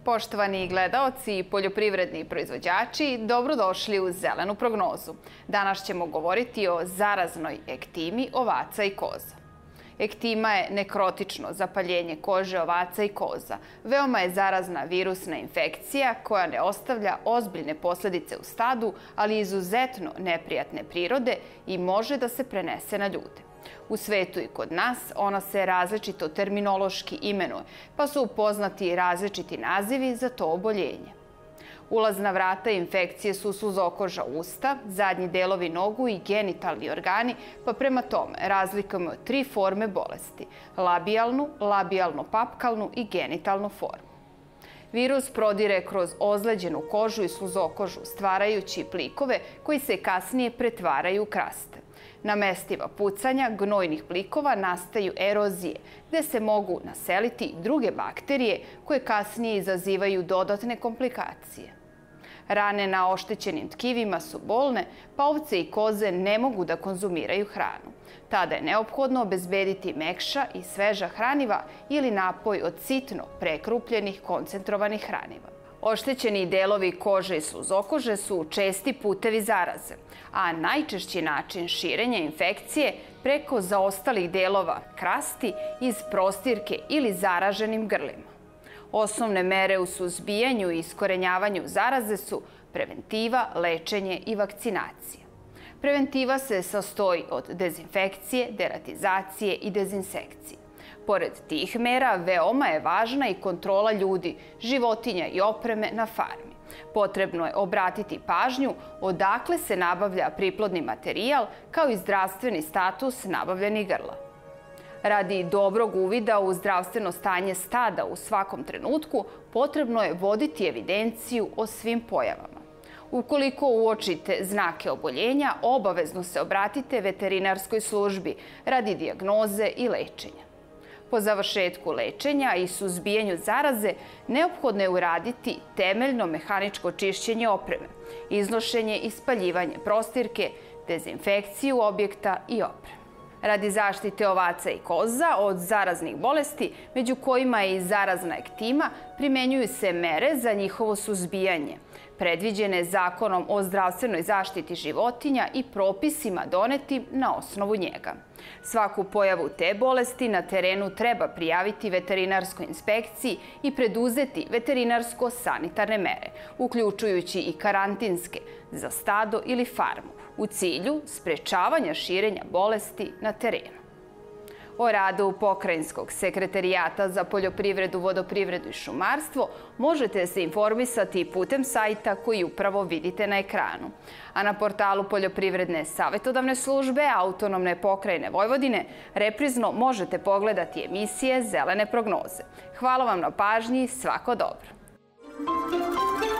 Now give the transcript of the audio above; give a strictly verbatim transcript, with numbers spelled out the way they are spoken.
Poštovani gledaoci i poljoprivredni proizvođači, dobrodošli u Zelenu prognozu. Danas ćemo govoriti o zaraznoj ektimi ovaca i koza. Ektima je nekrotično zapaljenje kože ovaca i koza. Veoma je zarazna virusna infekcija koja ne ostavlja ozbiljne posledice u stadu, ali izuzetno neprijatne prirode i može da se prenese na ljude. U svetu i kod nas ona se različito terminološki imenuje, pa su poznati različiti nazivi za to oboljenje. Ulazna vrata infekcije su suzokoža usta, zadnji delovi nogu i genitalni organi, pa prema tome razlikujemo tri forme bolesti – labijalnu, labijalno-papkalnu i genitalnu formu. Virus prodire kroz ozleđenu kožu i sluzokožu, stvarajući plikove koji se kasnije pretvaraju u kraste. Na mestima pucanja gnojnih plikova nastaju erozije, gde se mogu naseliti druge bakterije koje kasnije izazivaju dodatne komplikacije. Rane na oštećenim tkivima su bolne, pa ovce i koze ne mogu da konzumiraju hranu. Tada je neophodno obezbediti mekša i sveža hraniva ili napoj od sitno prekrupljenih koncentrovanih hraniva. Oštećeni delovi kože i sluzokože su česti putevi zaraze, a najčešći način širenja infekcije preko zaostalih delova krasti iz prostirke ili zaraženim grlima. Osnovne mere u suzbijanju i iskorenjavanju zaraze su preventiva, lečenje i vakcinacija. Preventiva se sastoji od dezinfekcije, deratizacije i dezinsekcije. Pored tih mera, veoma je važna i kontrola ljudi, životinja i opreme na farmi. Potrebno je obratiti pažnju odakle se nabavlja priplodni materijal, kao i zdravstveni status nabavljenih grla. Radi dobrog uvida u zdravstveno stanje stada u svakom trenutku, potrebno je voditi evidenciju o svim pojavama. Ukoliko uočite znake oboljenja, obavezno se obratite veterinarskoj službi radi dijagnoze i lečenja. Po završetku lečenja i suzbijanju zaraze, neophodno je uraditi temeljno mehaničko čišćenje opreme, iznošenje i spaljivanje prostirke, dezinfekciju objekta i opreme. Radi zaštite ovaca i koza od zaraznih bolesti, među kojima je i zarazna ektima, primenjuju se mere za njihovo suzbijanje, predviđene Zakonom o zdravstvenoj zaštiti životinja i propisima donetim na osnovu njega. Svaku pojavu te bolesti na terenu treba prijaviti veterinarskoj inspekciji i preduzeti veterinarsko-sanitarne mere, uključujući i karantinske za stado ili farmu, u cilju sprečavanja širenja bolesti na terenu. O radu Pokrajinskog sekretarijata za poljoprivredu, vodoprivredu i šumarstvo možete se informisati putem sajta koji upravo vidite na ekranu. A na portalu Poljoprivredne savetodavne službe Autonomne pokrajine Vojvodine reprizno možete pogledati emisije Zelene prognoze. Hvala vam na pažnji, svako dobro!